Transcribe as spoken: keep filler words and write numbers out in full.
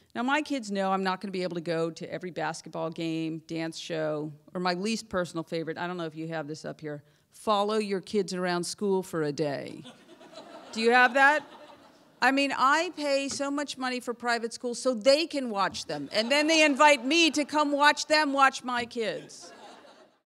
Now, my kids know I'm not going to be able to go to every basketball game, dance show, or my least personal favorite, I don't know if you have this up here, follow your kids around school for a day. Do you have that? I mean, I pay so much money for private schools so they can watch them, and then they invite me to come watch them watch my kids.